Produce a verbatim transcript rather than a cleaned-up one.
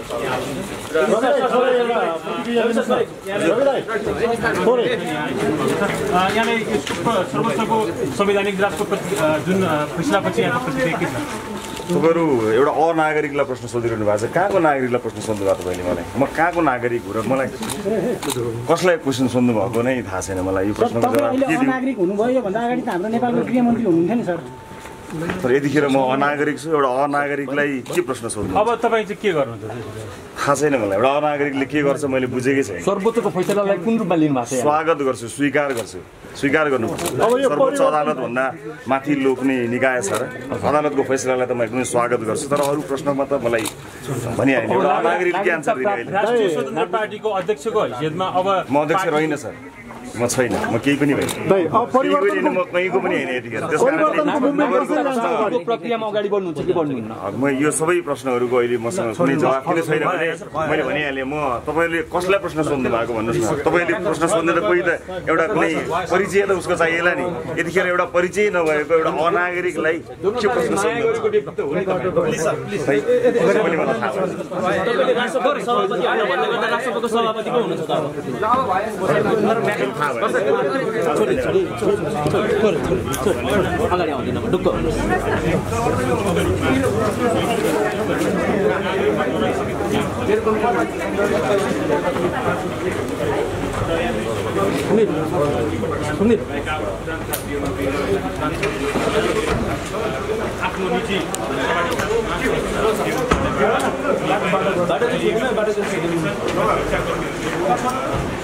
यहाँले यसको सर्वोच्चको संवैधानिक जाँचको जुन फैसलापछि यहाँको प्रतिक्रिया के छ? तपाईँहरू एउटा अनागरिकलाई प्रश्न सोधिरहनु भएको छ। कहाँको नागरिकलाई प्रश्न सोध्नु भएको तपाईँले मलाई? म कहाँको नागरिक हो र मलाई कसलाई क्वेसन सोध्नु भएको नै थाहा छैन मलाई। यो प्रश्नको जवाब के दिउँ? नागरिक हुनुभयो यो भन्दा अगाडि त हाम्रो नेपालको गृहमन्त्री हुनुहुन्थ्यो नि सर। तर यतिखेर म अनागरिक छु, एउटा अनागरिकलाई के प्रश्न सोध्नु? अब तपाईँ चाहिँ के गर्नुहुन्छ? थाहा छैन मलाई। एउटा अनागरिकले के गर्छ मैले बुझेकै छैन। सर्वोच्चको फैसलालाई कुन रूपमा लिनु भएको छ? स्वागत गर्छु, स्वीकार गर्छु, स्वीकार गर्नुपर्छ। सर्वोच्च अदालत भन्दा माथि लोक्ने निकाय छ र अदालतको फैसलालाई त म एकदमै स्वागत गर्छु। तर अरू प्रश्नमा त मलाई भनिहाल्ने एउटा अनागरिकले के आन्सर दिने अहिले? राष्ट्रिय स्वतन्त्र पार्टीको अध्यक्षको हैसियतमा अब म अध्यक्ष रहेन सर, म छैन, म केही पनि भएन, म कहीँको पनि होइन यतिखेर। त्यस कारणले प्रक्रियामा अगाडि बढ्नुहुन्छ कि बढ्नुहुन्न? म यो सबै प्रश्नहरूको अहिले मसँग कुनै जवाफ पनि छैन भने मैले भनिहालेँ। म तपाईँले कसलाई प्रश्न सोध्नु भएको भन्नुहोस् न। तपाईँले प्रश्न सोध्ने त कोही त एउटा कुनै परिचय त उसको चाहिएला नि। यतिखेर एउटा परिचय नभएको एउटा अनागरिकलाई के प्रश्न सोध्नु? अगाडि आउँदैन ढुक्क आफ्नो नीति बाटो